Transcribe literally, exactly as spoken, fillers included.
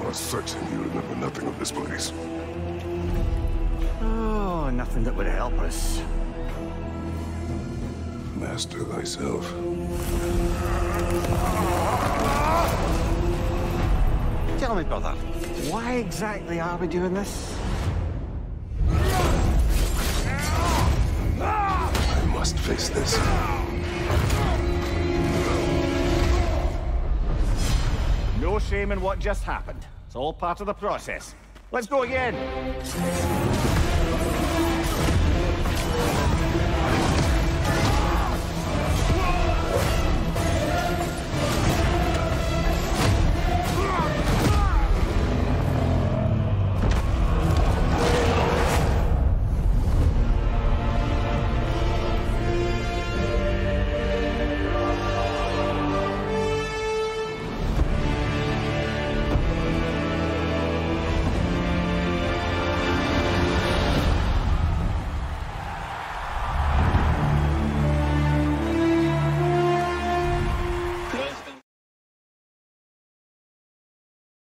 are certain you remember nothing of this place. Oh, nothing that would help us. Master thyself. Tell me, brother, why exactly are we doing this? I must face this. No shame in what just happened. It's all part of the process. Let's go again.